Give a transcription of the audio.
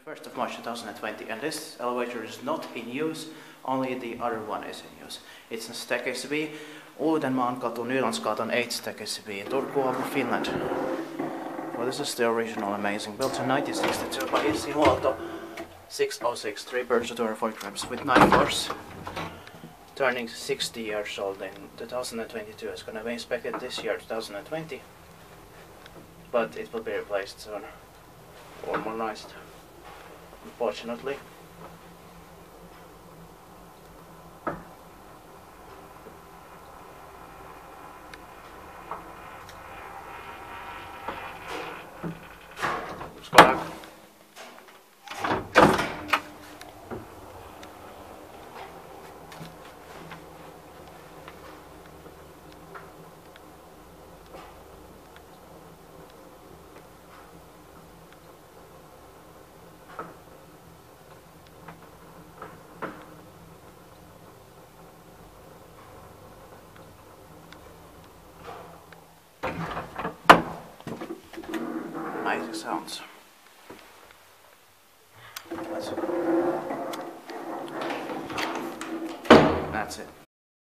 1st of March 2020, and this elevator is not in use, only the other one is in use. It's in Staircase Uudenmaankatu, Nylandsgatan 8, Staircase in Turku, Finland. Well, this is the original amazing, built in 1962 by Hissinhuolto, 606, 3 birds, 4 crabs with 9 floors. Turning 60 years old in 2022. It's gonna be inspected this year, 2020, but it will be replaced soon, or modernized, unfortunately. Skål. Amazing sounds. That's it.